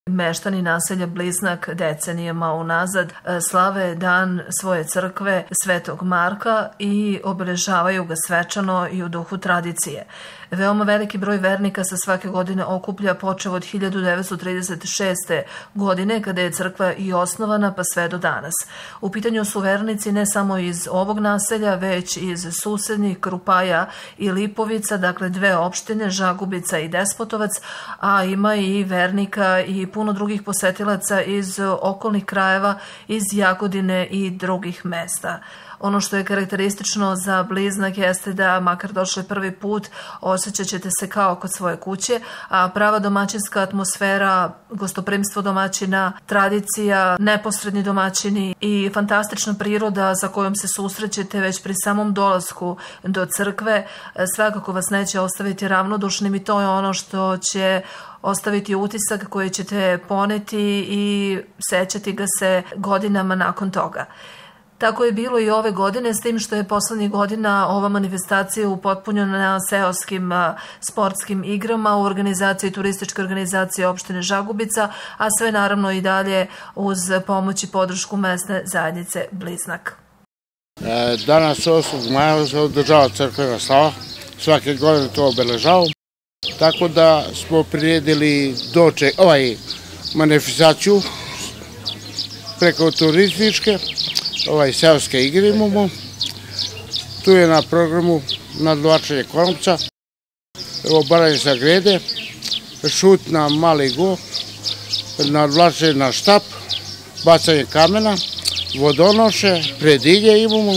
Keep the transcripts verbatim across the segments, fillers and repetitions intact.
Meštani naselja Bliznak decenijama unazad slave dan svoje crkve Svetog Marka i obeležavaju ga svečano i u duhu tradicije. Veoma veliki broj vernika se svake godine okuplja počev od hiljadu devetsto trideset šeste. godine kada je crkva i osnovana pa sve do danas. U pitanju su vernici ne samo iz ovog naselja, već iz susednih Krupaja i Lipovica, dakle dve opštine, Žagubica i Despotovac, a ima i vernika i puno drugih posetilaca iz okolnih krajeva, iz Jagodine i drugih mesta. Ono što je karakteristično za Bliznak jeste da, makar došli prvi put, osjećat ćete se kao kod svoje kuće, a prava domaćinska atmosfera, gostoprimstvo domaćina, tradicija, neposredni domaćini i fantastična priroda sa kojom se susrećete već pri samom dolasku do crkve, svakako vas neće ostaviti ravnodušnim i to je ono što će ostaviti utisak koji ćete poneti i sećati ga se godinama nakon toga. Tako je bilo i ove godine, s tim što je poslednjih godina ova manifestacija upotpunjena na seoskim sportskim igrama u organizaciji turističke organizacije opštine Žagubica, a sve naravno i dalje uz pomoć i podršku mesne zajednice Bliznak. Danas osmog maja se održava crkvena slava, svake godine to obeležavamo, tako da smo priredili doček, ovaj manifestaciju preko turističke, ovaj seoske igre imamo, tu je na programu nadvlačenje konopca, obaranje sa grede, šut na mali go, nadvlačenje na štap, bacanje kamena, vodonoše, predilje imamo,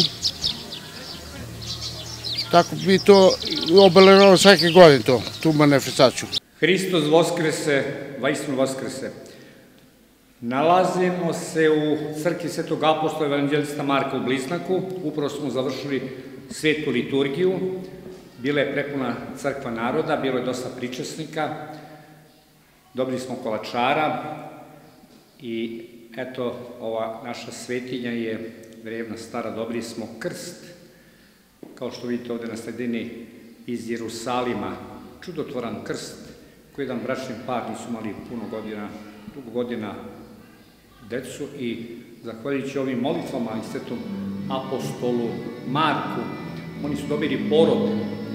tako bi to obeležavamo svake godine to, tu manifestaciju. Hristos Voskrese, vaistinu Voskrese. Nalazimo se u crkvi Svetog apostola evanđelista Marka u Bliznaku. Upravo smo završili svetu liturgiju. Bila je prepuna crkva naroda, bilo je dosta pričesnika. Dobili smo kolačara i eto, ova naša svetinja je drevna, stara. Dobili smo krst, kao što vidite ovde na sredini, iz Jerusalima. Čudotvoran krst koji jedan bračni par nisu imali puno godina, dugo godina decu i zahvaljujući ovim molitvama i svetom apostolu Marku, oni su dobili porod.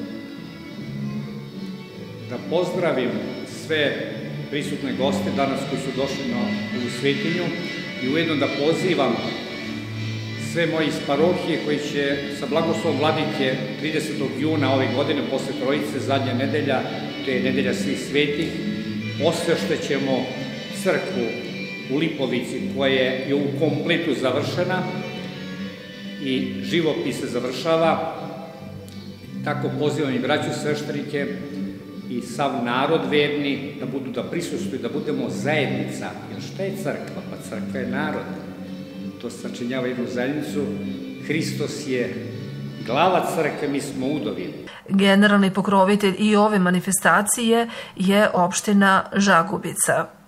Da pozdravim sve prisutne goste danas koji su došli na ovu svetinju i ujedno da pozivam sve moje iz parohije koji će sa blagoslovom vladike tridesetog juna ove godine posle Trojice, zadnja nedelja, to je nedelja svih svetih, osveštećemo crkvu u Lipovici koja je u kompletu završena i živopis se završava. Tako pozivam i braću sveštenike i sav narod verni da budu, da prisustuju, da budemo zajednica. Jer šta je crkva? Pa crkva je narod. To sačinjava jednu zajednicu. Hristos je glava crkve, mi smo udovi. Generalni pokrovitelj i ove manifestacije je opština Žagubica.